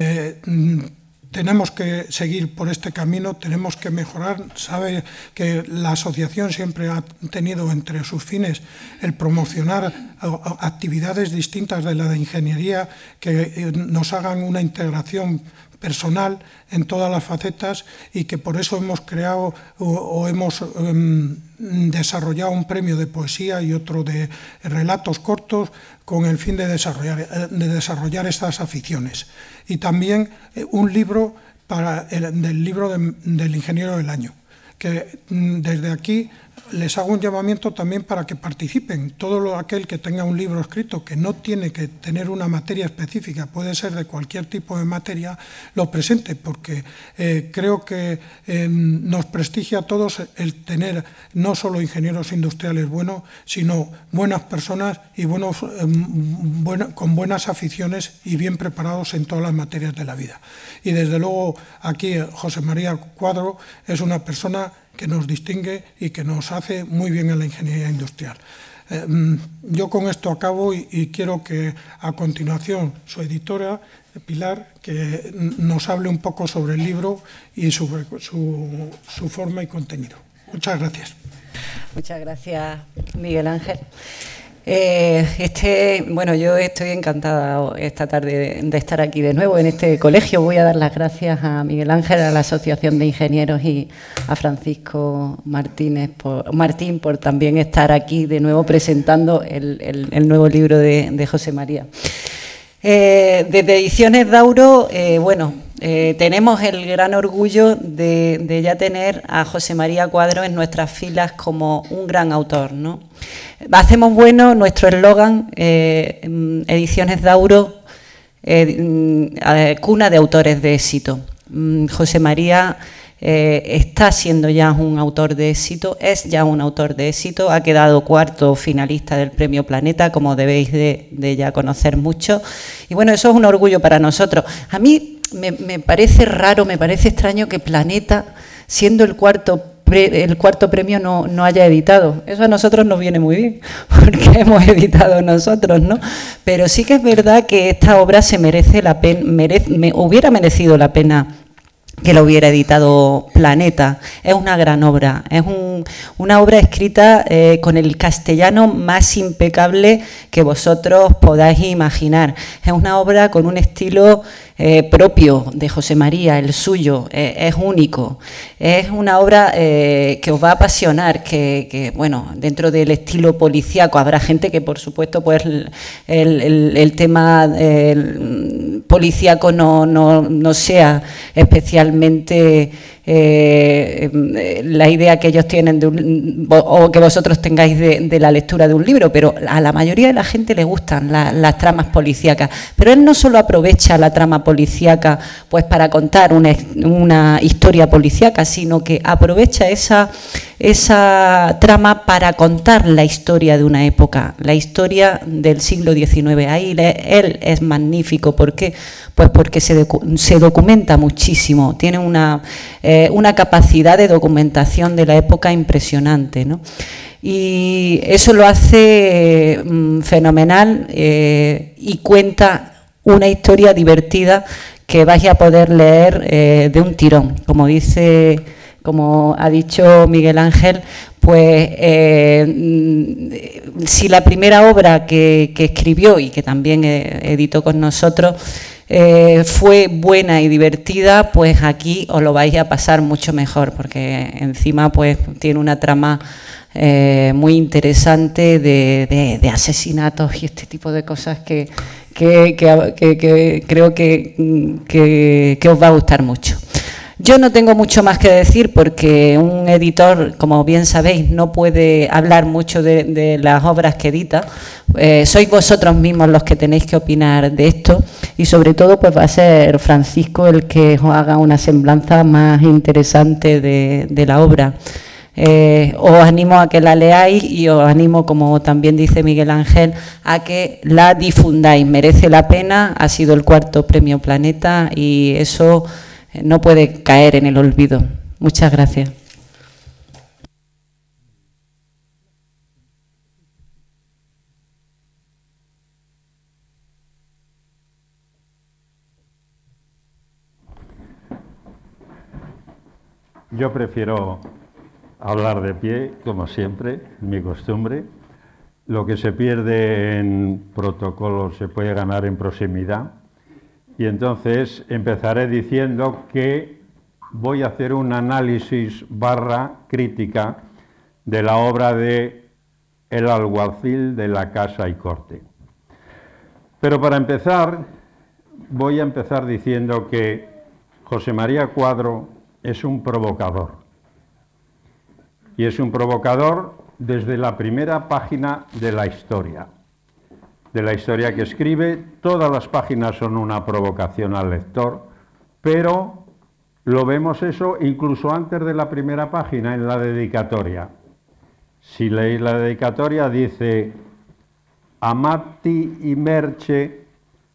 Tenemos que seguir por este camino, tenemos que mejorar. Sabe que la asociación siempre ha tenido entre sus fines el promocionar actividades distintas de la de ingeniería que nos hagan una integración personal en todas las facetas, y que por eso hemos creado o hemos desarrollado un premio de poesía y otro de relatos cortos con el fin de desarrollar estas aficiones. Y también un libro del libro del ingeniero del año, que desde aquí les hago un llamamiento también para que participen. Todo aquel que tenga un libro escrito, que no tiene que tener una materia específica, puede ser de cualquier tipo de materia, lo presente, porque creo que nos prestigia a todos el tener no solo ingenieros industriales buenos, sino buenas personas y con buenas aficiones y bien preparados en todas las materias de la vida. Y desde luego aquí José María Cuadro es una persona que nos distingue y que nos hace muy bien en la ingeniería industrial. Yo con esto acabo y quiero que a continuación su editora, Pilar, que nos hable un poco sobre el libro y sobre su forma y contenido. Muchas gracias. Muchas gracias, Miguel Ángel. Bueno, yo estoy encantada esta tarde de estar aquí de nuevo en este colegio. Voy a dar las gracias a Miguel Ángel, a la Asociación de Ingenieros, y a Francisco Martín por también estar aquí de nuevo presentando el nuevo libro de José María. Desde Ediciones Dauro, tenemos el gran orgullo de ya tener a José María Cuadro en nuestras filas como un gran autor, ¿no? Hacemos bueno nuestro eslogan, Ediciones Dauro, cuna de autores de éxito. José María está siendo ya un autor de éxito, es ya un autor de éxito, ha quedado cuarto finalista del Premio Planeta, como debéis de ya conocer mucho, y bueno, eso es un orgullo para nosotros. A mí me parece raro, me parece extraño que Planeta, siendo el cuarto premio, no haya editado. Eso a nosotros nos viene muy bien, porque hemos editado nosotros, ¿no? Pero sí que es verdad que esta obra se merece la pena, hubiera merecido la pena que lo hubiera editado Planeta. Es una gran obra, es una obra escrita con el castellano más impecable que vosotros podáis imaginar. Es una obra con un estilo propio de José María, el suyo, es único. Es una obra que os va a apasionar, bueno, dentro del estilo policíaco habrá gente que, por supuesto, pues el tema policíaco no sea especialmente la idea que ellos tienen o que vosotros tengáis de la lectura de un libro, pero a la mayoría de la gente le gustan las tramas policíacas. Pero él no solo aprovecha la trama policíaca pues para contar una historia policíaca, sino que aprovecha esa trama para contar la historia de una época, la historia del siglo XIX. Ahí él es magnífico. ¿Por qué? Pues porque se documenta muchísimo, tiene una capacidad de documentación de la época impresionante, ¿no? Y eso lo hace fenomenal, y cuenta una historia divertida que vais a poder leer de un tirón. Como ha dicho Miguel Ángel, pues si la primera obra que escribió y que también editó con nosotros fue buena y divertida, pues aquí os lo vais a pasar mucho mejor, porque encima pues tiene una trama muy interesante de asesinatos y este tipo de cosas que creo que os va a gustar mucho. Yo no tengo mucho más que decir, porque un editor, como bien sabéis, no puede hablar mucho de las obras que edita. Sois vosotros mismos los que tenéis que opinar de esto, y sobre todo pues va a ser Francisco el que os haga una semblanza más interesante de la obra. Os animo a que la leáis, y os animo, como también dice Miguel Ángel, a que la difundáis. Merece la pena, ha sido el cuarto Premio Planeta y eso no puede caer en el olvido. Muchas gracias. Yo prefiero hablar de pie, como siempre, mi costumbre. Lo que se pierde en protocolo se puede ganar en proximidad. Y entonces empezaré diciendo que voy a hacer un análisis / crítica de la obra de El alguacil de la Casa y Corte. Pero para empezar, voy a empezar diciendo que José María Cuadro es un provocador. Y es un provocador desde la primera página de la historia. De la historia que escribe, todas las páginas son una provocación al lector, pero lo vemos eso incluso antes de la primera página, en la dedicatoria. Si leéis la dedicatoria, dice: Amati y Merche,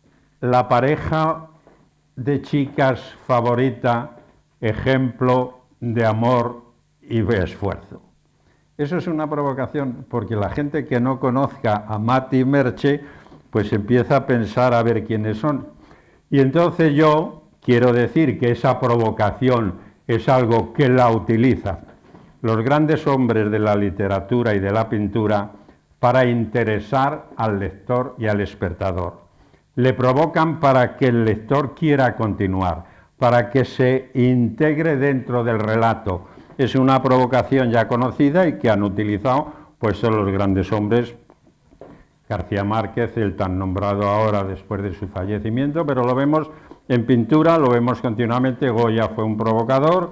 la pareja de chicas favorita, ejemplo de amor y de esfuerzo. Eso es una provocación, porque la gente que no conozca a Mati y Merche, pues empieza a pensar a ver quiénes son. Y entonces yo quiero decir que esa provocación es algo que la utilizan los grandes hombres de la literatura y de la pintura para interesar al lector y al espectador. Le provocan para que el lector quiera continuar, para que se integre dentro del relato. Es una provocación ya conocida y que han utilizado pues todos los grandes hombres. García Márquez, el tan nombrado ahora después de su fallecimiento, pero lo vemos en pintura, lo vemos continuamente. Goya fue un provocador,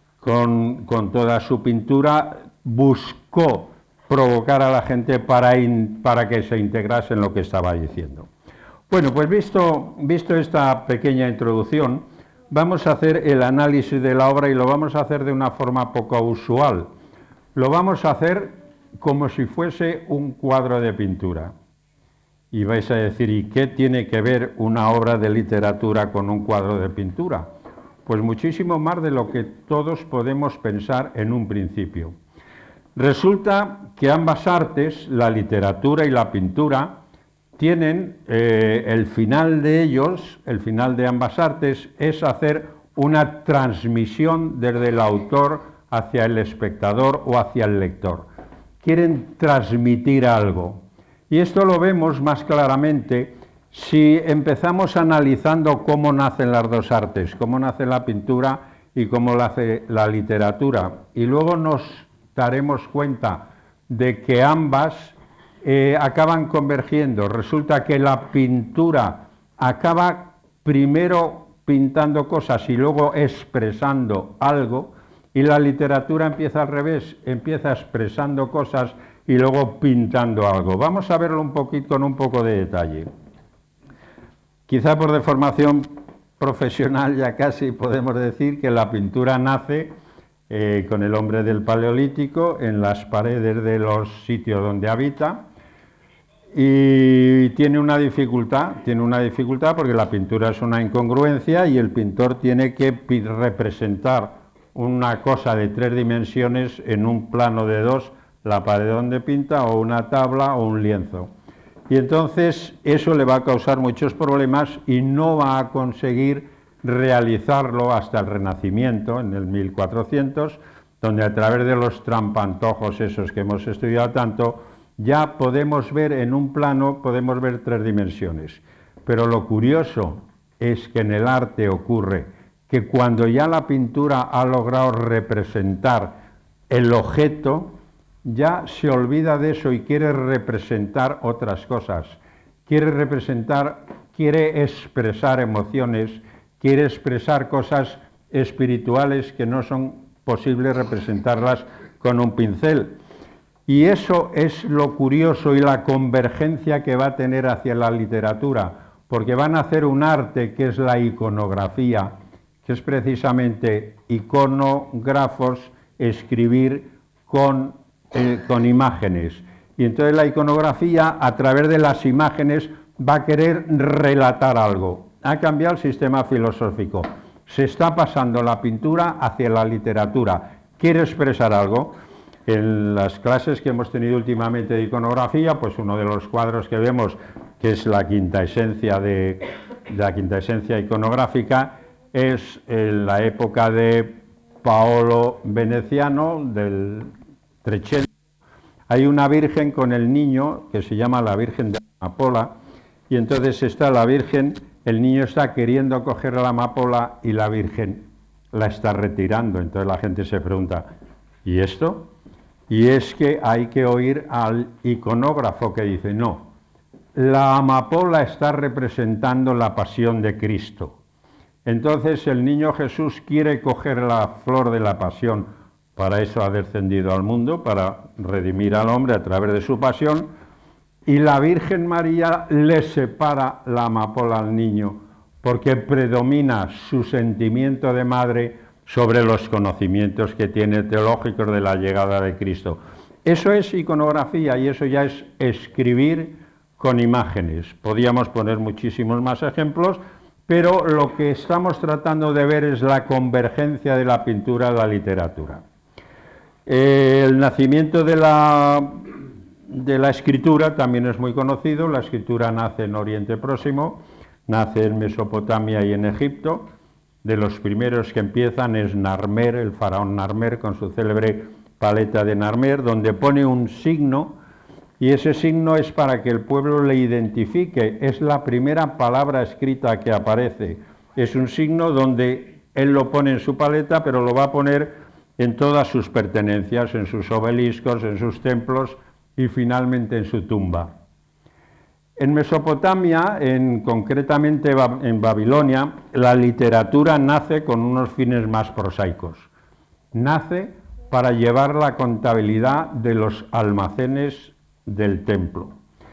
con toda su pintura buscó provocar a la gente para que se integrase en lo que estaba diciendo. Bueno, pues visto esta pequeña introducción, vamos a hacer el análisis de la obra y lo vamos a hacer de una forma poco usual. Lo vamos a hacer como si fuese un cuadro de pintura. Y vais a decir, ¿y qué tiene que ver una obra de literatura con un cuadro de pintura? Pues muchísimo más de lo que todos podemos pensar en un principio. Resulta que ambas artes, la literatura y la pintura, tienen el final de ellos, el final de ambas artes, es hacer una transmisión desde el autor hacia el espectador o hacia el lector. Quieren transmitir algo. Y esto lo vemos más claramente si empezamos analizando cómo nacen las dos artes, cómo nace la pintura y cómo nace la literatura. Y luego nos daremos cuenta de que ambas acaban convergiendo. Resulta que la pintura acaba primero pintando cosas y luego expresando algo, y la literatura empieza al revés, empieza expresando cosas y luego pintando algo. Vamos a verlo un poquito con un poco de detalle. Quizá por deformación profesional ya casi podemos decir que la pintura nace con el hombre del Paleolítico en las paredes de los sitios donde habita, y tiene una dificultad porque la pintura es una incongruencia y el pintor tiene que representar una cosa de 3 dimensiones en un plano de 2, la pared donde pinta, o una tabla o un lienzo. Y entonces eso le va a causar muchos problemas y no va a conseguir realizarlo hasta el Renacimiento, en el 1400, donde a través de los trampantojos esos que hemos estudiado tanto, ya podemos ver en un plano, podemos ver 3 dimensiones. Pero lo curioso es que en el arte ocurre que cuando ya la pintura ha logrado representar el objeto, ya se olvida de eso y quiere representar otras cosas. Quiere expresar emociones, quiere expresar cosas espirituales que no son posibles representarlas con un pincel. Y eso es lo curioso y la convergencia que va a tener hacia la literatura, porque van a hacer un arte que es la iconografía, que es precisamente iconógrafos, escribir con imágenes. Y entonces la iconografía, a través de las imágenes, va a querer relatar algo. Ha cambiado el sistema filosófico. Se está pasando la pintura hacia la literatura. Quiere expresar algo. En las clases que hemos tenido últimamente de iconografía, pues uno de los cuadros que vemos, que es la quinta esencia iconográfica, es en la época de Paolo Veneciano, del Trecento, hay una virgen con el niño que se llama la Virgen de la Amapola, y entonces está la Virgen, el niño está queriendo coger la amapola y la Virgen la está retirando. Entonces la gente se pregunta, ¿y esto? Y es que hay que oír al iconógrafo que dice, no, la amapola está representando la pasión de Cristo. Entonces el niño Jesús quiere coger la flor de la pasión, para eso ha descendido al mundo, para redimir al hombre a través de su pasión, y la Virgen María le separa la amapola al niño, porque predomina su sentimiento de madre sobre los conocimientos que tiene teológicos de la llegada de Cristo. Eso es iconografía y eso ya es escribir con imágenes. Podríamos poner muchísimos más ejemplos, pero lo que estamos tratando de ver es la convergencia de la pintura a la literatura. El nacimiento de la escritura también es muy conocido. La escritura nace en Oriente Próximo, nace en Mesopotamia y en Egipto. De los primeros que empiezan es Narmer, el faraón Narmer, con su célebre paleta de Narmer, donde pone un signo, y ese signo es para que el pueblo le identifique. Es la primera palabra escrita que aparece. Es un signo donde él lo pone en su paleta, pero lo va a poner en todas sus pertenencias, en sus obeliscos, en sus templos y finalmente en su tumba. En Mesopotamia, concretamente en Babilonia, la literatura nace con unos fines más prosaicos. Nace para llevar la contabilidad de los almacenes del templo.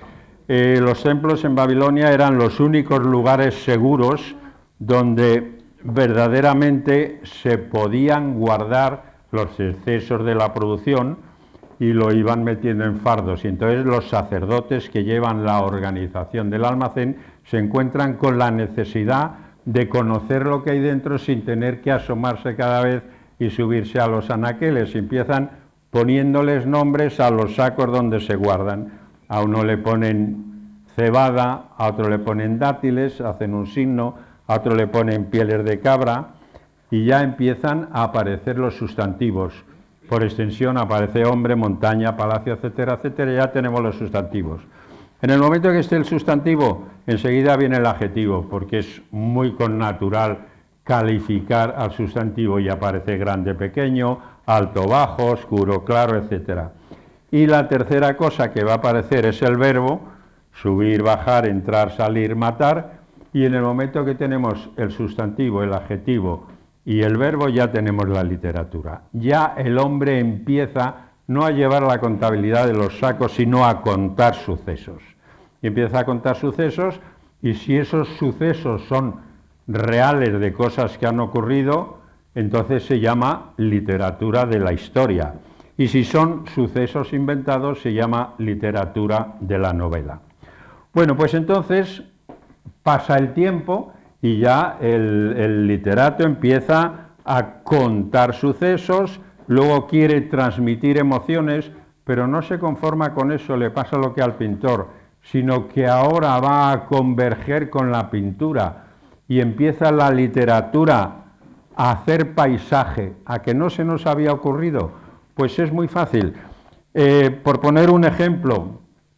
Los templos en Babilonia eran los únicos lugares seguros donde verdaderamente se podían guardar los excesos de la producción, y lo iban metiendo en fardos, y entonces los sacerdotes que llevan la organización del almacén se encuentran con la necesidad de conocer lo que hay dentro sin tener que asomarse cada vez y subirse a los anaqueles. Empiezan poniéndoles nombres a los sacos donde se guardan. A uno le ponen cebada, a otro le ponen dátiles, hacen un signo, a otro le ponen pieles de cabra, y ya empiezan a aparecer los sustantivos. Por extensión aparece hombre, montaña, palacio, etcétera, etcétera, y ya tenemos los sustantivos. En el momento que esté el sustantivo, enseguida viene el adjetivo, porque es muy connatural calificar al sustantivo, y aparece grande, pequeño, alto, bajo, oscuro, claro, etcétera. Y la tercera cosa que va a aparecer es el verbo, subir, bajar, entrar, salir, matar, y en el momento que tenemos el sustantivo, el adjetivo y el verbo, ya tenemos la literatura. Ya el hombre empieza no a llevar la contabilidad de los sacos, sino a contar sucesos. Y empieza a contar sucesos, y si esos sucesos son reales de cosas que han ocurrido, entonces se llama literatura de la historia. Y si son sucesos inventados, se llama literatura de la novela. Bueno, pues entonces pasa el tiempo y ya el literato empieza a contar sucesos, luego quiere transmitir emociones, pero no se conforma con eso, le pasa lo que al pintor, sino que ahora va a converger con la pintura y empieza la literatura a hacer paisaje. ¿A que no se nos había ocurrido? Pues es muy fácil. Por poner un ejemplo,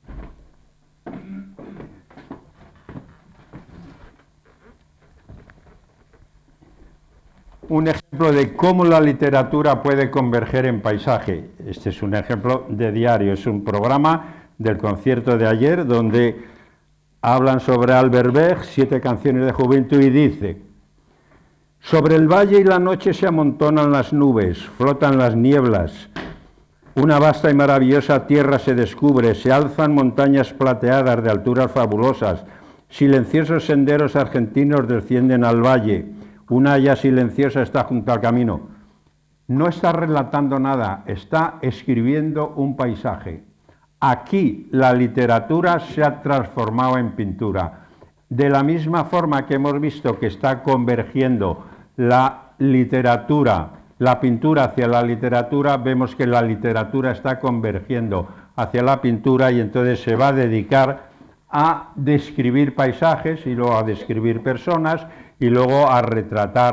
de cómo la literatura puede converger en paisaje. Este es un ejemplo de diario, es un programa del concierto de ayer donde hablan sobre Albert Berg, 7 canciones de juventud, y dice: sobre el valle y la noche se amontonan las nubes, flotan las nieblas, una vasta y maravillosa tierra se descubre, se alzan montañas plateadas de alturas fabulosas, silenciosos senderos argentinos descienden al valle, una haya silenciosa está junto al camino. No está relatando nada, está escribiendo un paisaje. Aquí la literatura se ha transformado en pintura. De la misma forma que hemos visto que está convergiendo la literatura, la pintura hacia la literatura, vemos que la literatura está convergiendo hacia la pintura, y entonces se va a dedicar a describir paisajes y luego a describir personas y luego a retratar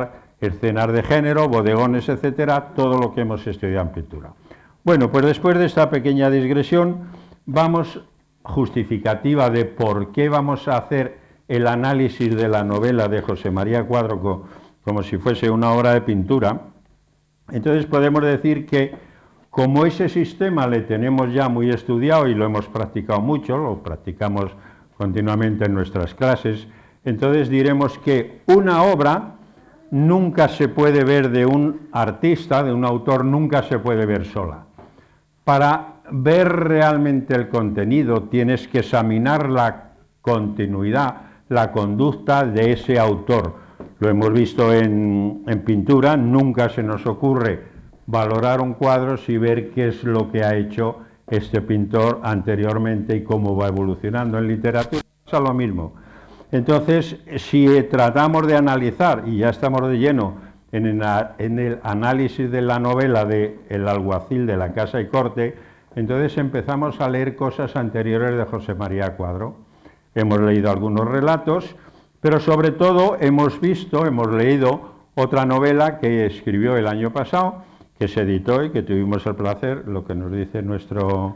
escenas de género, bodegones, etcétera, todo lo que hemos estudiado en pintura. Bueno, pues después de esta pequeña digresión, vamos justificativa de por qué vamos a hacer el análisis de la novela de José María Cuadro como si fuese una obra de pintura. Entonces podemos decir que como ese sistema le tenemos ya muy estudiado y lo hemos practicado mucho, lo practicamos continuamente en nuestras clases, entonces diremos que una obra nunca se puede ver de un artista, de un autor, nunca se puede ver sola. Para ver realmente el contenido tienes que examinar la continuidad, la conducta de ese autor. Lo hemos visto en pintura, nunca se nos ocurre valorar un cuadro sin ver qué es lo que ha hecho este pintor anteriormente y cómo va evolucionando. En literatura pasa lo mismo. Entonces, si tratamos de analizar, y ya estamos de lleno en el análisis de la novela de El alguacil de la Casa y Corte, entonces empezamos a leer cosas anteriores de José María Cuadro. Hemos leído algunos relatos, pero sobre todo hemos leído otra novela que escribió el año pasado, que se editó y que tuvimos el placer, lo que nos dice nuestro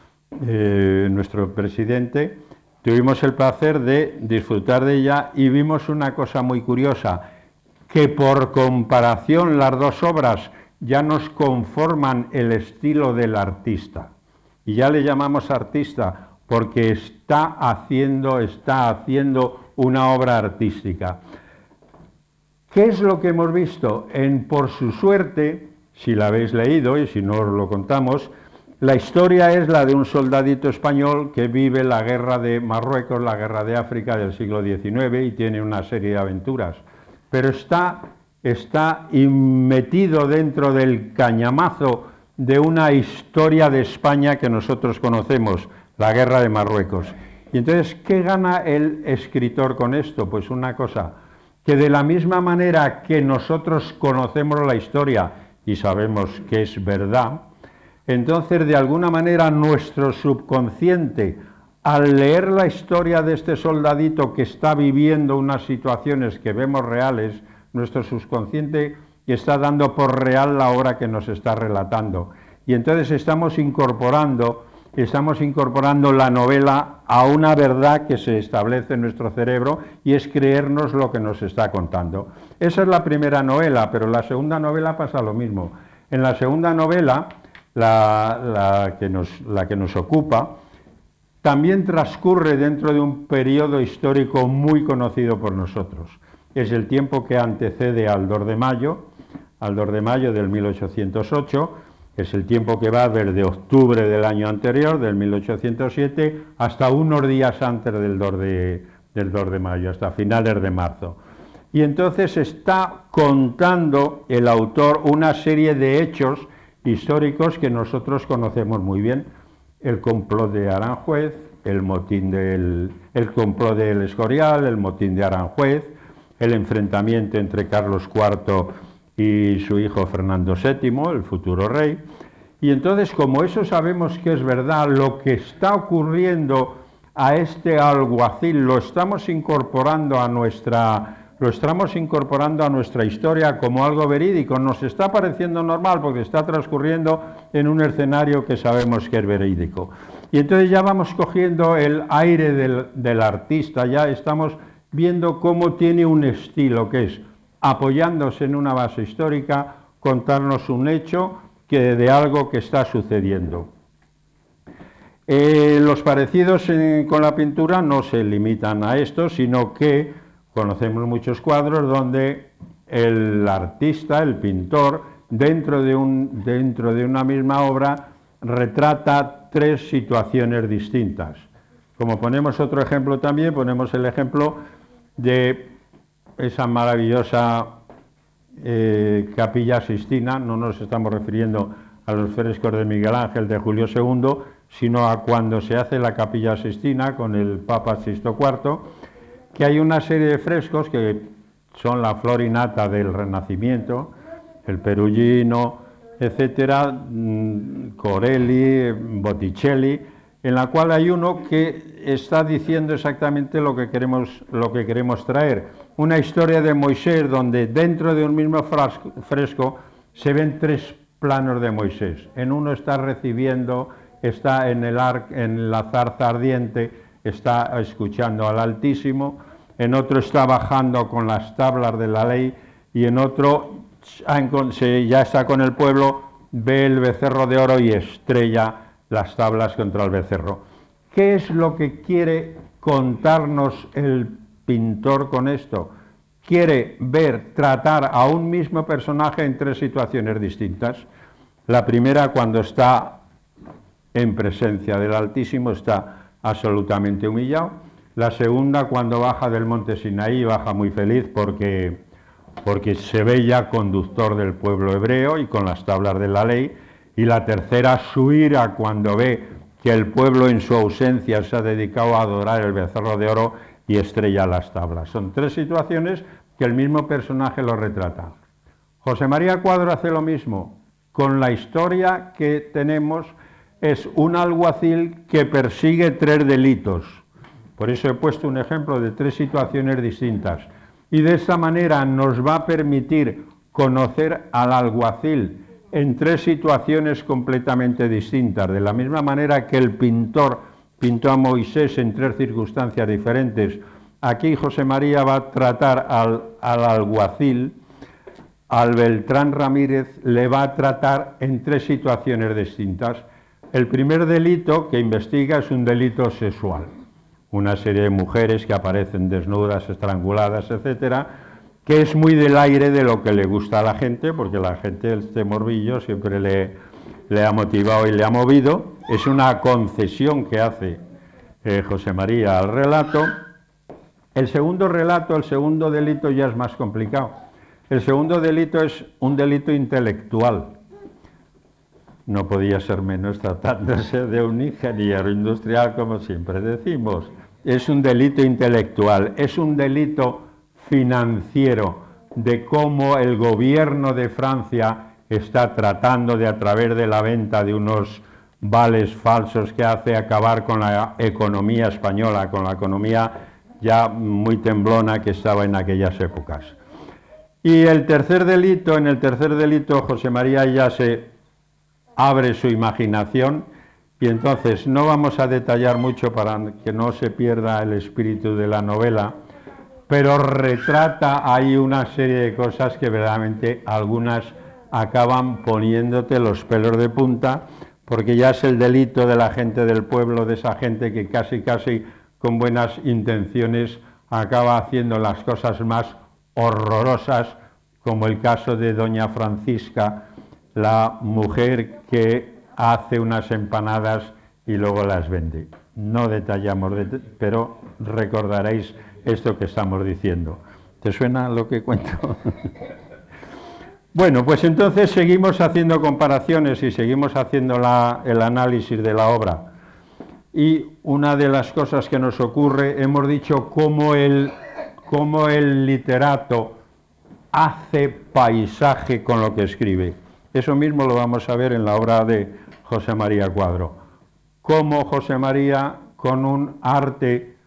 presidente, tuvimos el placer de disfrutar de ella y vimos una cosa muy curiosa, que por comparación las dos obras ya nos conforman el estilo del artista. Y ya le llamamos artista porque está haciendo una obra artística. ¿Qué es lo que hemos visto? Por su suerte, si la habéis leído y si no os lo contamos, la historia es la de un soldadito español que vive la guerra de Marruecos, la guerra de África del siglo XIX y tiene una serie de aventuras. Pero está metido dentro del cañamazo de una historia de España que nosotros conocemos, la guerra de Marruecos. Y entonces, ¿qué gana el escritor con esto? Pues una cosa, que de la misma manera que nosotros conocemos la historia y sabemos que es verdad, entonces de alguna manera nuestro subconsciente, al leer la historia de este soldadito que está viviendo unas situaciones que vemos reales, nuestro subconsciente está dando por real la obra que nos está relatando. Y entonces estamos incorporando la novela a una verdad que se establece en nuestro cerebro y es creernos lo que nos está contando. Esa es la primera novela, pero la segunda novela pasa lo mismo. En la segunda novela, la que nos ocupa, también transcurre dentro de un periodo histórico muy conocido por nosotros. Es el tiempo que antecede al 2 de mayo del 1808, es el tiempo que va desde octubre del año anterior, del 1807, hasta unos días antes del 2 de mayo, hasta finales de marzo. Y entonces está contando el autor una serie de hechos históricos que nosotros conocemos muy bien. El complot de Aranjuez, el complot del Escorial, el motín de Aranjuez, el enfrentamiento entre Carlos IV y su hijo Fernando VII, el futuro rey. Y entonces, como eso sabemos que es verdad, lo que está ocurriendo a este alguacil lo estamos incorporando a nuestra historia como algo verídico. Nos está pareciendo normal porque está transcurriendo en un escenario que sabemos que es verídico. Y entonces ya vamos cogiendo el aire del artista, ya estamos viendo cómo tiene un estilo, que es, apoyándose en una base histórica, contarnos un hecho de algo que está sucediendo. Los parecidos con la pintura no se limitan a esto, sino que conocemos muchos cuadros donde el artista, el pintor, dentro de una misma obra, retrata tres situaciones distintas. Como ponemos otro ejemplo también, ponemos el ejemplo de esa maravillosa Capilla Sixtina. No nos estamos refiriendo a los frescos de Miguel Ángel de Julio II, sino a cuando se hace la Capilla Sixtina con el Papa Sixto IV, que hay una serie de frescos que son la flor y nata del Renacimiento, el Perugino, etcétera, Corelli, Botticelli, en la cual hay uno que está diciendo exactamente lo que queremos traer, una historia de Moisés donde dentro de un mismo fresco se ven 3 planos de Moisés. En uno está recibiendo, está en la zarza ardiente, está escuchando al Altísimo, en otro está bajando con las tablas de la ley y en otro ya está con el pueblo, ve el becerro de oro y estrella las tablas contra el becerro. ¿Qué es lo que quiere contarnos el pintor con esto? Quiere tratar a un mismo personaje en 3 situaciones distintas. La primera, cuando está en presencia del Altísimo, está absolutamente humillado. La segunda, cuando baja del monte Sinaí, baja muy feliz porque se ve ya conductor del pueblo hebreo y con las tablas de la ley. Y la tercera, su ira, cuando ve que el pueblo en su ausencia se ha dedicado a adorar el becerro de oro y estrella las tablas. Son 3 situaciones que el mismo personaje lo retrata. José María Cuadro hace lo mismo. Con la historia que tenemos es un alguacil que persigue 3 delitos. Por eso he puesto un ejemplo de 3 situaciones distintas. Y de esa manera nos va a permitir conocer al alguacil en 3 situaciones completamente distintas. De la misma manera que el pintor pintó a Moisés en 3 circunstancias diferentes, aquí José María va a tratar al alguacil, al Beltrán Ramírez, le va a tratar en 3 situaciones distintas. El primer delito que investiga es un delito sexual. Una serie de mujeres que aparecen desnudas, estranguladas, etcétera, que es muy del aire de lo que le gusta a la gente, porque la gente este morbillo siempre le ha motivado y le ha movido. Es una concesión que hace José María al relato. El segundo relato, el segundo delito ya es más complicado. El segundo delito es un delito intelectual. No podía ser menos tratándose de un ingeniero industrial, como siempre decimos. Es un delito intelectual, es un delito financiero, de cómo el gobierno de Francia está tratando de, a través de la venta de unos vales falsos que hace, acabar con la economía española, con la economía ya muy temblona que estaba en aquellas épocas. Y el tercer delito, en el tercer delito José María ya se abre su imaginación y entonces no vamos a detallar mucho para que no se pierda el espíritu de la novela, pero retrata ahí una serie de cosas que verdaderamente algunas acaban poniéndote los pelos de punta, porque ya es el delito de la gente del pueblo, de esa gente que casi con buenas intenciones acaba haciendo las cosas más horrorosas, como el caso de doña Francisca, la mujer que hace unas empanadas y luego las vende. No detallamos, pero recordaréis esto que estamos diciendo. ¿Te suena lo que cuento? Bueno, pues entonces seguimos haciendo comparaciones y seguimos haciendo el análisis de la obra. Y una de las cosas que nos ocurre, hemos dicho cómo el literato hace paisaje con lo que escribe. Eso mismo lo vamos a ver en la obra de José María Cuadro. Cómo José María, con un arte,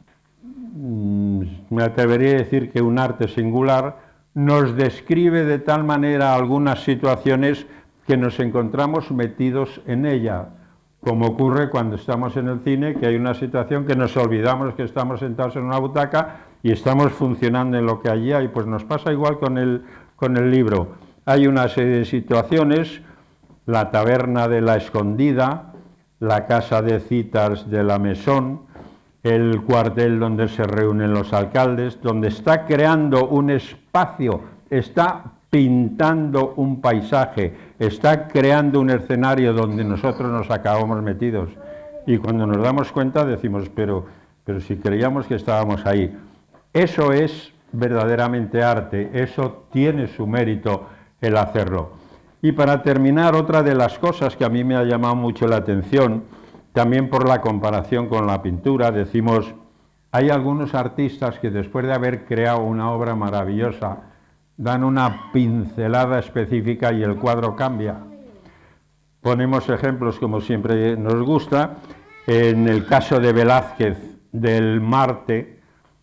me atrevería a decir que un arte singular, nos describe de tal manera algunas situaciones que nos encontramos metidos en ella, como ocurre cuando estamos en el cine, que hay una situación que nos olvidamos que estamos sentados en una butaca y estamos funcionando en lo que allí hay. Pues nos pasa igual con el libro. Hay una serie de situaciones, la taberna de la Escondida, la casa de citas de la Mesón, el cuartel donde se reúnen los alcaldes, donde está creando un espacio, está pintando un paisaje, está creando un escenario donde nosotros nos acabamos metidos. Y cuando nos damos cuenta decimos, pero si creíamos que estábamos ahí. Eso es verdaderamente arte, eso tiene su mérito el hacerlo. Y para terminar, otra de las cosas que a mí me ha llamado mucho la atención, también por la comparación con la pintura, decimos, hay algunos artistas que después de haber creado una obra maravillosa, dan una pincelada específica y el cuadro cambia. Ponemos ejemplos como siempre nos gusta. En el caso de Velázquez, del Marte,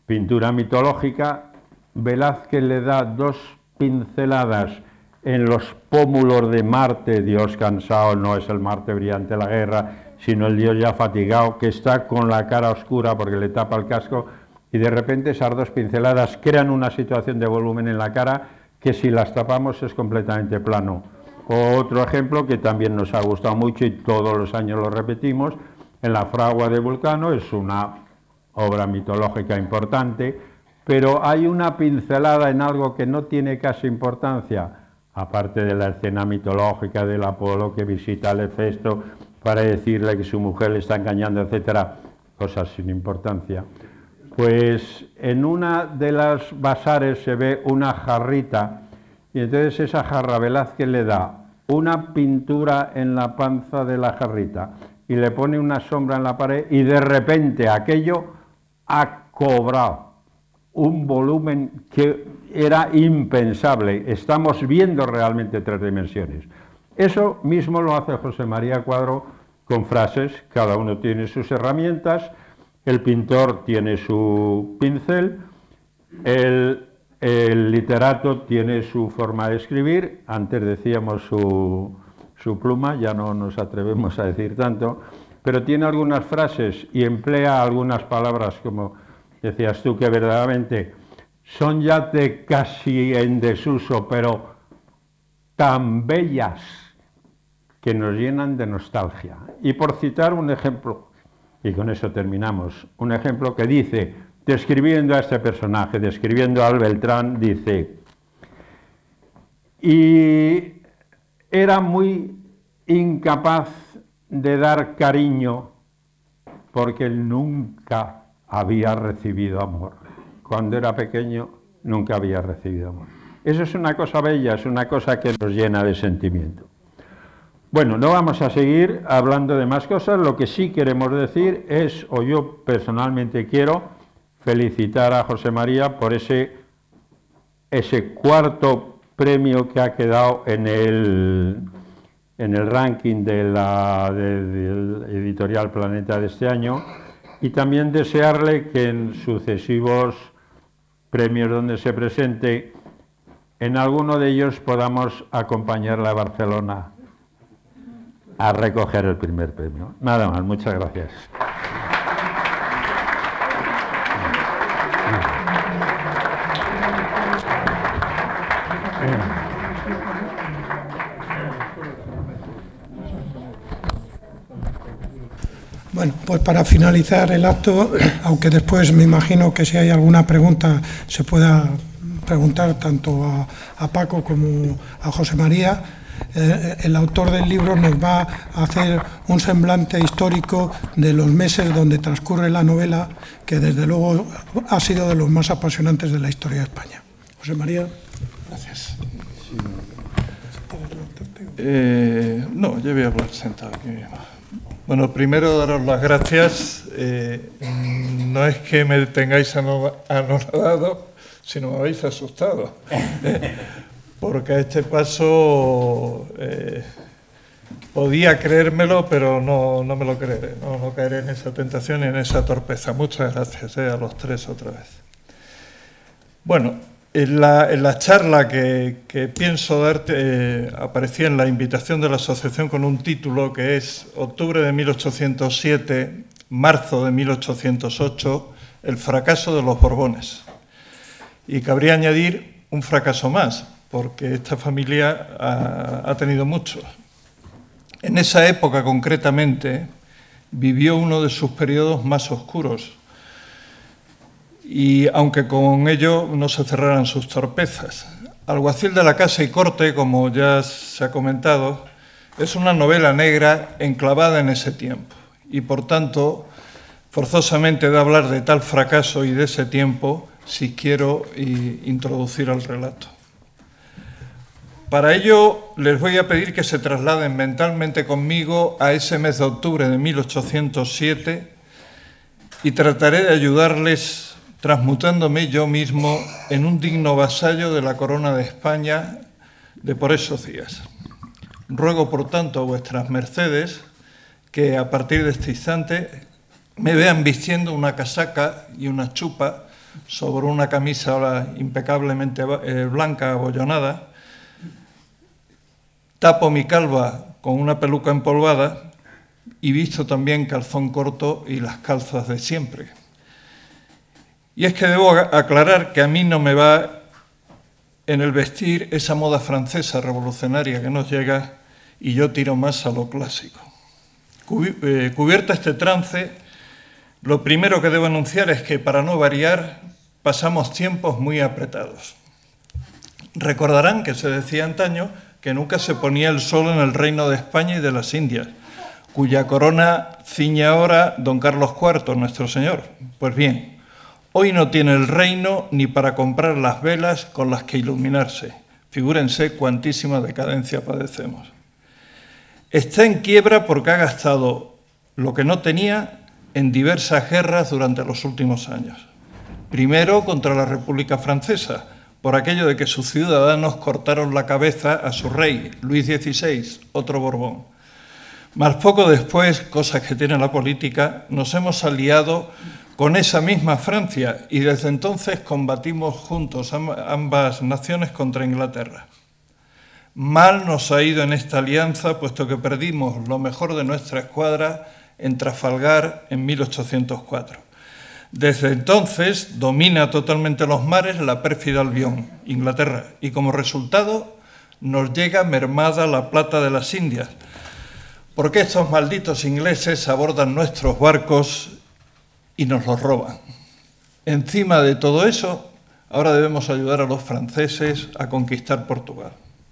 pintura mitológica, Velázquez le da 2 pinceladas en los pómulos de Marte, Dios cansado, no es el Marte brillante de la guerra, sino el Dios ya fatigado, que está con la cara oscura porque le tapa el casco, y de repente esas 2 pinceladas crean una situación de volumen en la cara que si las tapamos es completamente plano. Otro ejemplo que también nos ha gustado mucho y todos los años lo repetimos, en la fragua de Vulcano, es una obra mitológica importante, pero hay una pincelada en algo que no tiene casi importancia, aparte de la escena mitológica del Apolo que visita al Hefesto para decirle que su mujer le está engañando, etcétera, cosas sin importancia. Pues en una de las basares se ve una jarrita, y entonces esa jarra Velázquez le da una pintura en la panza de la jarrita y le pone una sombra en la pared, y de repente aquello ha cobrado un volumen que era impensable. Estamos viendo realmente 3 dimensiones. Eso mismo lo hace José María Cuadro con frases, cada uno tiene sus herramientas, el pintor tiene su pincel, el literato tiene su forma de escribir, antes decíamos su pluma, ya no nos atrevemos a decir tanto, pero tiene algunas frases y emplea algunas palabras como decías tú, que verdaderamente son ya casi en desuso, pero tan bellas que nos llenan de nostalgia. Y por citar un ejemplo, y con eso terminamos, un ejemplo que dice, describiendo a este personaje, describiendo al Beltrán, dice, y era muy incapaz de dar cariño porque él nunca había recibido amor. Cuando era pequeño nunca había recibido amor. Eso es una cosa bella, es una cosa que nos llena de sentimiento. Bueno, no vamos a seguir hablando de más cosas, lo que sí queremos decir es, o yo personalmente quiero, felicitar a José María por ese 4º premio que ha quedado en el ranking del editorial Planeta de este año, y también desearle que en sucesivos premios donde se presente, en alguno de ellos podamos acompañarla a Barcelona a recoger el primer premio. Nada más, muchas gracias. Bueno, pues para finalizar el acto, aunque después me imagino que si hay alguna pregunta se pueda preguntar tanto a Paco como a José María, el autor del libro nos va a hacer un semblante histórico de los meses donde transcurre la novela, que desde luego ha sido de los más apasionantes de la historia de España. José María, gracias. No, yo voy a hablar sentado aquí mismo. Bueno, primero daros las gracias. No es que me tengáis anonadado, sino me habéis asustado. Porque a este paso podía creérmelo, pero no me lo creeré. No caeré en esa tentación y en esa torpeza. Muchas gracias a los 3 otra vez. Bueno, en la charla que pienso darte aparecía en la invitación de la asociación con un título que es Octubre de 1807, marzo de 1808, el fracaso de los Borbones. Y cabría añadir un fracaso más, porque esta familia ha tenido muchos. En esa época concretamente vivió uno de sus periodos más oscuros, y aunque con ello no se cerraran sus torpezas. Alguacil de la Casa y Corte, como ya se ha comentado, es una novela negra enclavada en ese tiempo, y por tanto forzosamente de hablar de tal fracaso y de ese tiempo si quiero introducir al relato. Para ello les voy a pedir que se trasladen mentalmente conmigo a ese mes de octubre de 1807 y trataré de ayudarles transmutándome yo mismo en un digno vasallo de la corona de España de por esos días. Ruego, por tanto, a vuestras mercedes que a partir de este instante me vean vistiendo una casaca y una chupa sobre una camisa impecablemente blanca, abollonada, tapo mi calva con una peluca empolvada y visto también calzón corto y las calzas de siempre. Y es que debo aclarar que a mí no me va en el vestir esa moda francesa revolucionaria que nos llega y yo tiro más a lo clásico. Cubierto este trance, lo primero que debo anunciar es que, para no variar, pasamos tiempos muy apretados. Recordarán que se decía antaño que nunca se ponía el sol en el reino de España y de las Indias, cuya corona ciñe ahora don Carlos IV, nuestro señor. Pues bien, hoy no tiene el reino ni para comprar las velas con las que iluminarse. Figúrense cuantísima decadencia padecemos. Está en quiebra porque ha gastado lo que no tenía en diversas guerras durante los últimos años. Primero contra la República Francesa, por aquello de que sus ciudadanos cortaron la cabeza a su rey, Luis XVI, otro Borbón. Más poco después, cosas que tiene la política, nos hemos aliado con esa misma Francia y desde entonces combatimos juntos ambas naciones contra Inglaterra. Mal nos ha ido en esta alianza, puesto que perdimos lo mejor de nuestra escuadra en Trafalgar en 1804. Desde entonces domina totalmente los mares la pérfida Albión, Inglaterra, y como resultado nos llega mermada la plata de las Indias, porque estos malditos ingleses abordan nuestros barcos y nos los roban. Encima de todo eso, ahora debemos ayudar a los franceses a conquistar Portugal.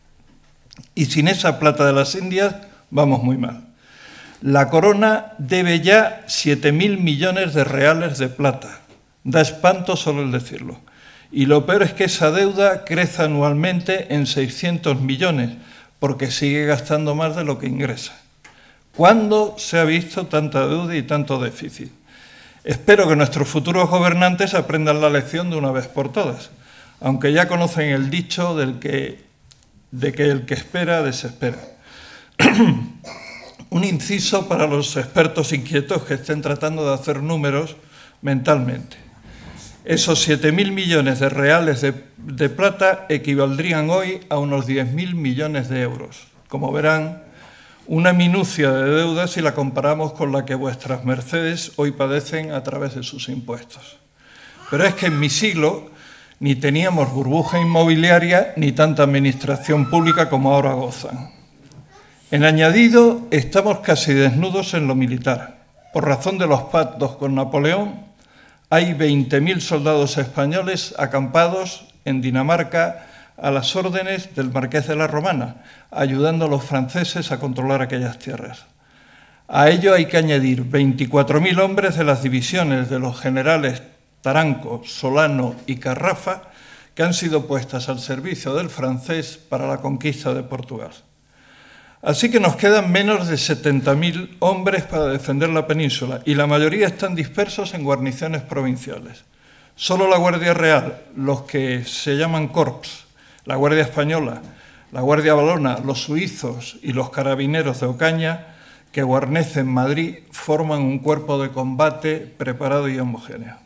Y sin esa plata de las Indias vamos muy mal. La corona debe ya 7.000 millones de reales de plata. Da espanto solo el decirlo. Y lo peor es que esa deuda crece anualmente en 600 millones, porque sigue gastando más de lo que ingresa. ¿Cuándo se ha visto tanta deuda y tanto déficit? Espero que nuestros futuros gobernantes aprendan la lección de una vez por todas, aunque ya conocen el dicho de que el que espera, desespera. Un inciso para los expertos inquietos que estén tratando de hacer números mentalmente. Esos 7.000 millones de reales de plata equivaldrían hoy a unos 10.000 millones de euros. Como verán, una minucia de deuda si la comparamos con la que vuestras mercedes hoy padecen a través de sus impuestos. Pero es que en mi siglo ni teníamos burbuja inmobiliaria ni tanta administración pública como ahora gozan. En añadido, estamos casi desnudos en lo militar. Por razón de los pactos con Napoleón, hay 20.000 soldados españoles acampados en Dinamarca a las órdenes del Marqués de la Romana, ayudando a los franceses a controlar aquellas tierras. A ello hay que añadir 24.000 hombres de las divisiones de los generales Taranco, Solano y Carrafa, que han sido puestas al servicio del francés para la conquista de Portugal. Así que nos quedan menos de 70.000 hombres para defender la península y la mayoría están dispersos en guarniciones provinciales. Solo la Guardia Real, los que se llaman Corps, la Guardia Española, la Guardia Valona, los suizos y los carabineros de Ocaña, que guarnecen Madrid, forman un cuerpo de combate preparado y homogéneo.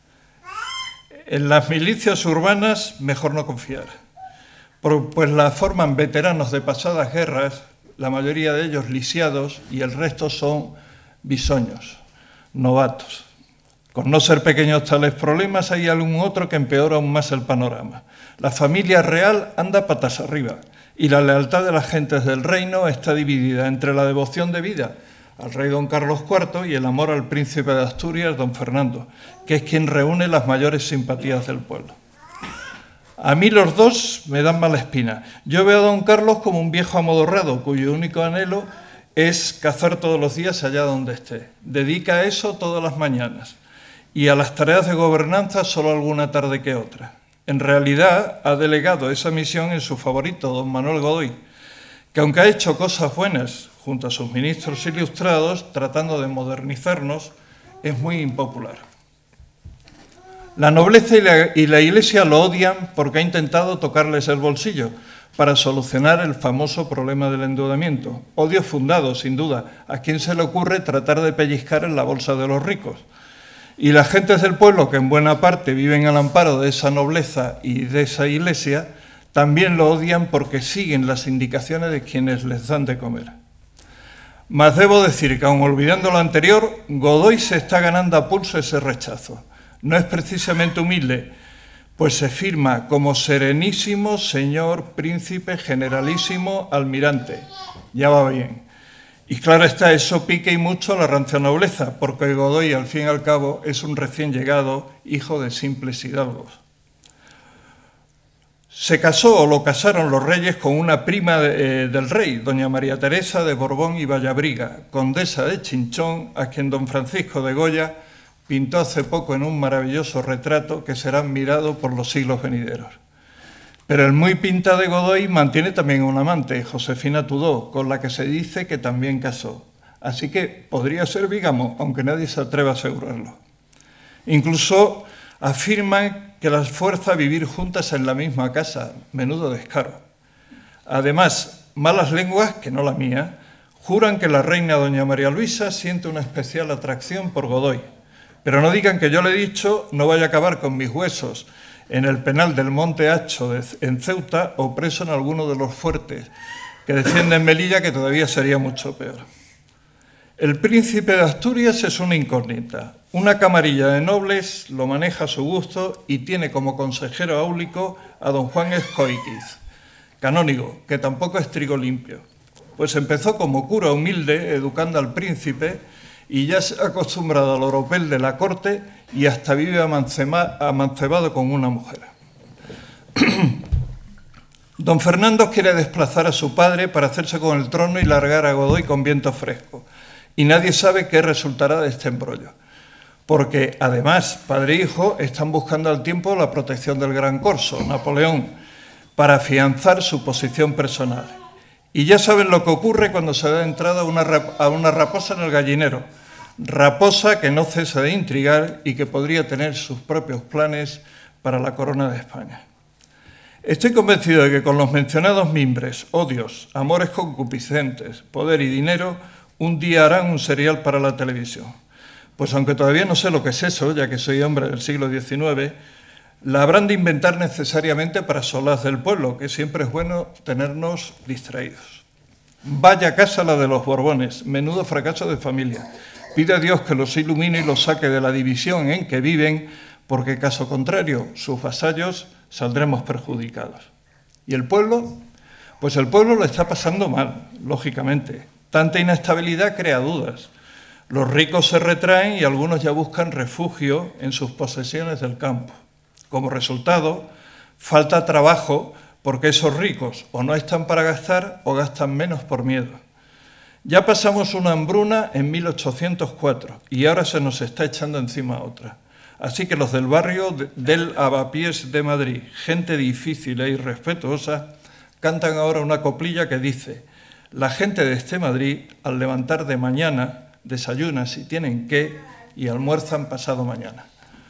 En las milicias urbanas, mejor no confiar, pues las forman veteranos de pasadas guerras, la mayoría de ellos lisiados, y el resto son bisoños, novatos. Con no ser pequeños tales problemas, hay algún otro que empeora aún más el panorama. La familia real anda patas arriba, y la lealtad de las gentes del reino está dividida entre la devoción de vida al rey don Carlos IV y el amor al príncipe de Asturias, don Fernando, que es quien reúne las mayores simpatías del pueblo. A mí los dos me dan mala espina. Yo veo a don Carlos como un viejo amodorrado, cuyo único anhelo es cazar todos los días allá donde esté. Dedica a eso todas las mañanas y a las tareas de gobernanza solo alguna tarde que otra. En realidad ha delegado esa misión en su favorito, don Manuel Godoy, que aunque ha hecho cosas buenas junto a sus ministros ilustrados, tratando de modernizarnos, es muy impopular. La nobleza y la Iglesia lo odian porque ha intentado tocarles el bolsillo para solucionar el famoso problema del endeudamiento. Odio fundado, sin duda. ¿A quién se le ocurre tratar de pellizcar en la bolsa de los ricos? Y las gentes del pueblo, que en buena parte viven al amparo de esa nobleza y de esa iglesia, también lo odian porque siguen las indicaciones de quienes les dan de comer. Mas debo decir que, aun olvidando lo anterior, Godoy se está ganando a pulso ese rechazo. No es precisamente humilde, pues se firma como serenísimo señor, príncipe, generalísimo, almirante. Ya va bien. Y claro está, eso pique y mucho a la rancia nobleza, porque Godoy, al fin y al cabo, es un recién llegado, hijo de simples hidalgos. Se casó o lo casaron los reyes con una prima del rey, doña María Teresa de Borbón y Vallabriga, condesa de Chinchón, a quien don Francisco de Goya pintó hace poco en un maravilloso retrato que será admirado por los siglos venideros. Pero el muy pinta de Godoy mantiene también un amante, Josefina Tudó, con la que se dice que también casó. Así que podría ser bígamo, aunque nadie se atreva a asegurarlo. Incluso afirman que las fuerza a vivir juntas en la misma casa, menudo descaro. Además, malas lenguas, que no la mía, juran que la reina doña María Luisa siente una especial atracción por Godoy. Pero no digan que yo le he dicho, no vaya a acabar con mis huesos en el penal del Monte Hacho en Ceuta o preso en alguno de los fuertes que defienden Melilla, que todavía sería mucho peor. El príncipe de Asturias es una incógnita. Una camarilla de nobles lo maneja a su gusto y tiene como consejero áulico a don Juan Escóiquiz, canónigo, que tampoco es trigo limpio. Pues empezó como cura humilde, educando al príncipe, y ya se ha acostumbrado al oropel de la corte y hasta vive amancebado con una mujer. Don Fernando quiere desplazar a su padre para hacerse con el trono y largar a Godoy con viento fresco. Y nadie sabe qué resultará de este embrollo. Porque, además, padre e hijo están buscando al tiempo la protección del gran corso, Napoleón, para afianzar su posición personal. Y ya saben lo que ocurre cuando se da entrada a una raposa en el gallinero. Raposa que no cesa de intrigar y que podría tener sus propios planes para la corona de España. Estoy convencido de que con los mencionados mimbres, odios, amores concupiscentes, poder y dinero, un día harán un serial para la televisión. Pues aunque todavía no sé lo que es eso, ya que soy hombre del siglo XIX, la habrán de inventar necesariamente para solaz del pueblo, que siempre es bueno tenernos distraídos. Vaya casa la de los Borbones, menudo fracaso de familia. Pide a Dios que los ilumine y los saque de la división en que viven, porque caso contrario, sus vasallos saldremos perjudicados. ¿Y el pueblo? Pues el pueblo lo está pasando mal, lógicamente. Tanta inestabilidad crea dudas. Los ricos se retraen y algunos ya buscan refugio en sus posesiones del campo. Como resultado, falta trabajo porque esos ricos o no están para gastar o gastan menos por miedo. Ya pasamos una hambruna en 1804 y ahora se nos está echando encima otra. Así que los del barrio del Avapiés de Madrid, gente difícil e irrespetuosa, cantan ahora una coplilla que dice: la gente de este Madrid, al levantar de mañana, desayunan si tienen que y almuerzan pasado mañana.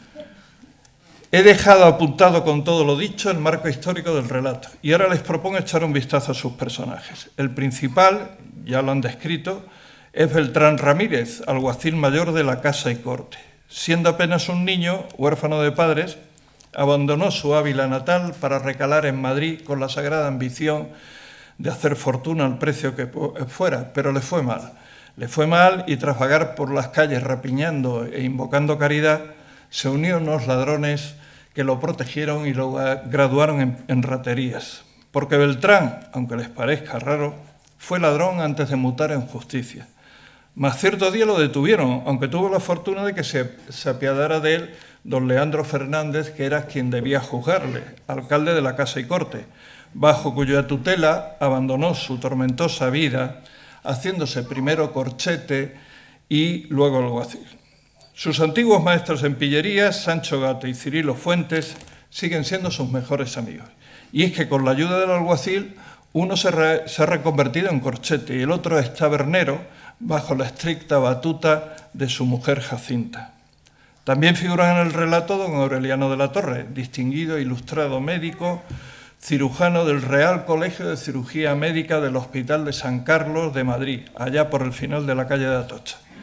He dejado apuntado con todo lo dicho el marco histórico del relato y ahora les propongo echar un vistazo a sus personajes. El principal, ya lo han descrito, es Beltrán Ramírez, alguacil mayor de la Casa y Corte. Siendo apenas un niño, huérfano de padres, abandonó su Ávila natal para recalar en Madrid con la sagrada ambición de hacer fortuna al precio que fuera, pero le fue mal. Le fue mal y tras vagar por las calles rapiñando e invocando caridad, se unió a unos ladrones que lo protegieron y lo graduaron en raterías. Porque Beltrán, aunque les parezca raro, fue ladrón antes de mutar en justicia. Mas cierto día lo detuvieron, aunque tuvo la fortuna de que se apiadara de él don Leandro Fernández, que era quien debía juzgarle, alcalde de la Casa y Corte, bajo cuya tutela abandonó su tormentosa vida, haciéndose primero corchete y luego alguacil. Sus antiguos maestros en pillería, Sancho Gato y Cirilo Fuentes, siguen siendo sus mejores amigos. Y es que con la ayuda del alguacil, uno se ha reconvertido en corchete y el otro es tabernero, bajo la estricta batuta de su mujer Jacinta. También figuran en el relato don Aureliano de la Torre, distinguido e ilustrado médico, cirujano del Real Colegio de Cirugía Médica del Hospital de San Carlos de Madrid, allá por el final de la calle de Atocha.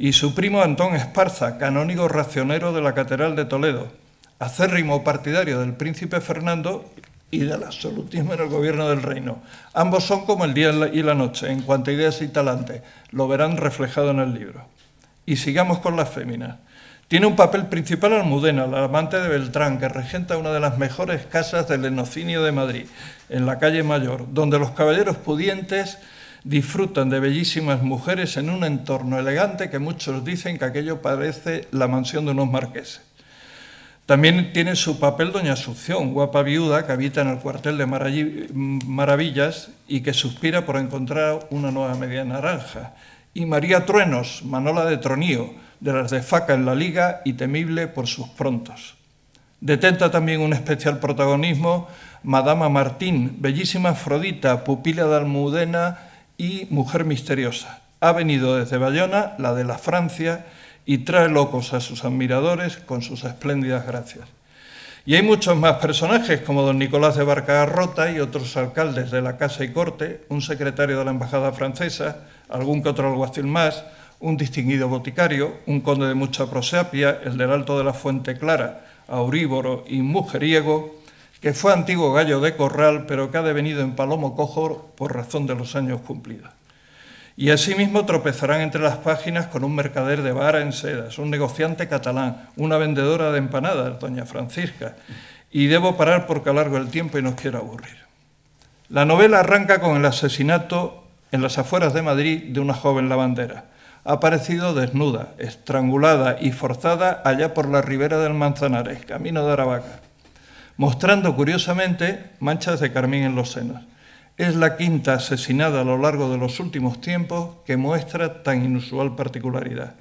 y su primo Antón Esparza, canónigo racionero de la Catedral de Toledo, acérrimo partidario del príncipe Fernando y del absolutismo en el gobierno del reino. Ambos son como el día y la noche, en cuanto a ideas y talante. Lo verán reflejado en el libro. Y sigamos con las féminas. Tiene un papel principal Almudena, la amante de Beltrán, que regenta una de las mejores casas del Enocinio de Madrid, en la calle Mayor, donde los caballeros pudientes disfrutan de bellísimas mujeres en un entorno elegante que muchos dicen que aquello parece la mansión de unos marqueses. También tiene su papel doña Asunción, guapa viuda que habita en el cuartel de Maravillas y que suspira por encontrar una nueva media naranja. Y María Truenos, Manola de Tronío, de las de faca en la liga y temible por sus prontos. Detenta también un especial protagonismo Madama Martín, bellísima Afrodita, pupila de Almudena y mujer misteriosa. Ha venido desde Bayona, la de la Francia, y trae locos a sus admiradores con sus espléndidas gracias. Y hay muchos más personajes, como don Nicolás de Barcagarrota y otros alcaldes de la Casa y Corte, un secretario de la Embajada francesa, algún que otro alguacil más, un distinguido boticario, un conde de mucha prosapia, el del Alto de la Fuente Clara, auríboro y mujeriego, que fue antiguo gallo de corral, pero que ha devenido en palomo cojo por razón de los años cumplidos. Y asimismo tropezarán entre las páginas con un mercader de vara en sedas, un negociante catalán, una vendedora de empanadas, doña Francisca, y debo parar porque alargo el tiempo y no quiero aburrir. La novela arranca con el asesinato en las afueras de Madrid de una joven lavandera. Ha aparecido desnuda, estrangulada y forzada allá por la ribera del Manzanares, camino de Aravaca, mostrando curiosamente manchas de carmín en los senos. Es la quinta asesinada a lo largo de los últimos tiempos que muestra tan inusual particularidad.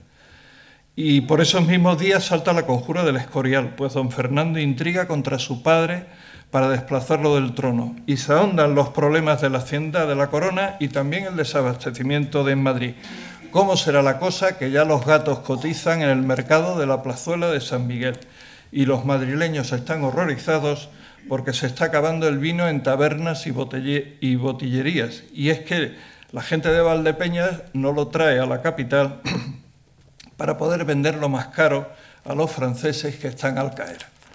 Y por esos mismos días salta la conjura del Escorial, pues don Fernando intriga contra su padre para desplazarlo del trono, y se ahondan los problemas de la hacienda de la corona y también el desabastecimiento de Madrid. ¿Cómo será la cosa que ya los gatos cotizan en el mercado de la plazuela de San Miguel? Y los madrileños están horrorizados porque se está acabando el vino en tabernas y botillerías. Y es que la gente de Valdepeñas no lo trae a la capital para poder venderlo más caro a los franceses que están al caer.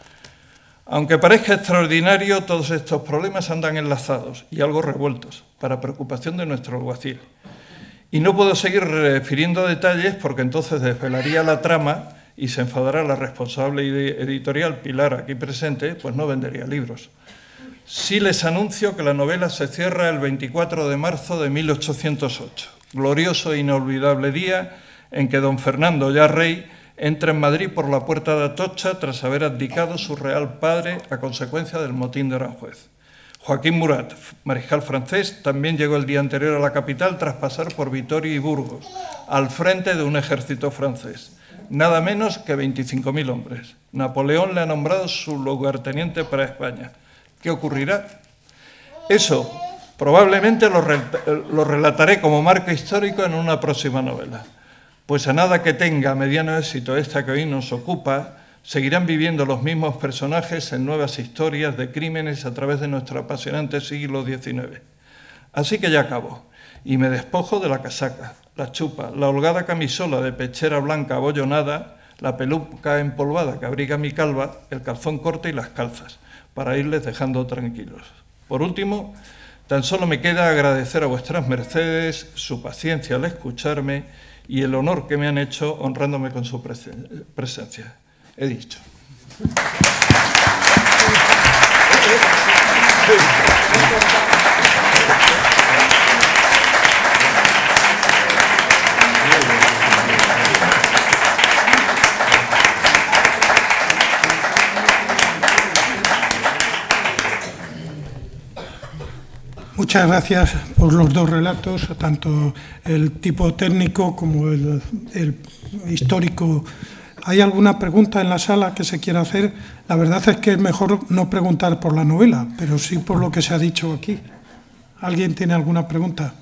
Aunque parezca extraordinario, todos estos problemas andan enlazados y algo revueltos, para preocupación de nuestro alguacil. Y no puedo seguir refiriendo detalles porque entonces desvelaría la trama y se enfadará la responsable editorial Pilar, aquí presente, pues no vendería libros. Sí les anuncio que la novela se cierra el 24 de marzo de 1808, glorioso e inolvidable día en que don Fernando, ya rey, entra en Madrid por la puerta de Atocha tras haber abdicado su real padre a consecuencia del motín de Aranjuez. Joaquín Murat, mariscal francés, también llegó el día anterior a la capital tras pasar por Vitoria y Burgos, al frente de un ejército francés. Nada menos que 25.000 hombres. Napoleón le ha nombrado su lugarteniente para España. ¿Qué ocurrirá? Eso probablemente lo relataré como marco histórico en una próxima novela. Pues a nada que tenga mediano éxito esta que hoy nos ocupa, seguirán viviendo los mismos personajes en nuevas historias de crímenes a través de nuestro apasionante siglo XIX. Así que ya acabo y me despojo de la casaca, la chupa, la holgada camisola de pechera blanca abollonada, la peluca empolvada que abriga mi calva, el calzón corto y las calzas, para irles dejando tranquilos. Por último, tan solo me queda agradecer a vuestras mercedes su paciencia al escucharme y el honor que me han hecho honrándome con su presencia. He dicho. Muchas gracias por los dos relatos, tanto el tipo técnico como el histórico. ¿Hay alguna pregunta en la sala que se quiera hacer? La verdad es que es mejor no preguntar por la novela, pero sí por lo que se ha dicho aquí. ¿Alguien tiene alguna pregunta?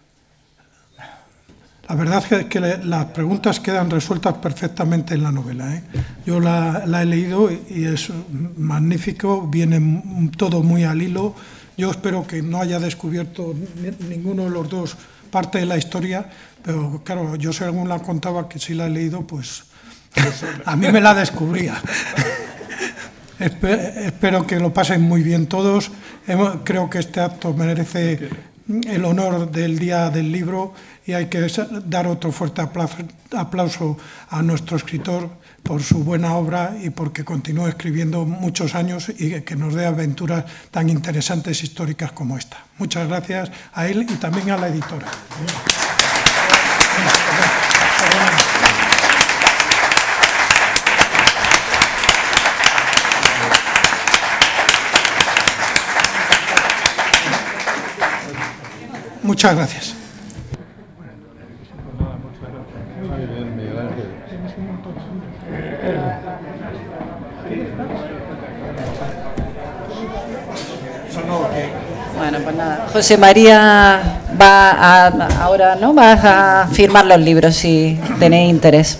La verdad es que las preguntas quedan resueltas perfectamente en la novela, ¿eh? Yo la he leído y es magnífico, viene todo muy al hilo. Yo espero que no haya descubierto ninguno de los dos parte de la historia, pero claro, yo según la contaba, que si la he leído, pues a mí me la descubría. Espero que lo pasen muy bien todos. Creo que este acto merece el honor del Día del Libro y hay que dar otro fuerte aplauso a nuestro escritor por su buena obra y porque continúe escribiendo muchos años y que nos dé aventuras tan interesantes históricas como esta. Muchas gracias a él y también a la editora. Muchas gracias. Bueno, pues nada. José María va ahora, ¿no? Vas a firmar los libros si tenéis interés.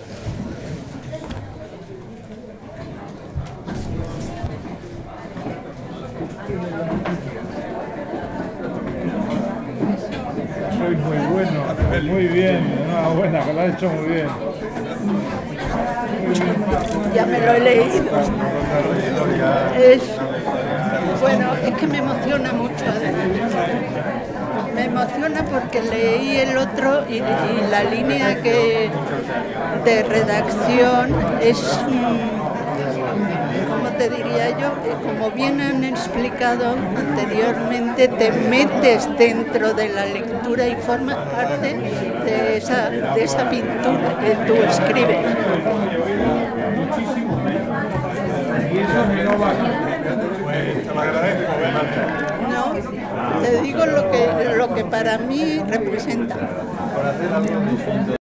Soy muy bueno, muy bien, enhorabuena, que lo has hecho muy bien. Ya me lo he leído. Bueno, es que me emociona mucho. Me emociona porque leí el otro y la línea de redacción es, ¿cómo te diría yo? Como bien han explicado anteriormente, te metes dentro de la lectura y formas parte de esa pintura que tú escribes. Pues te lo agradezco, No, te digo lo que para mí representa.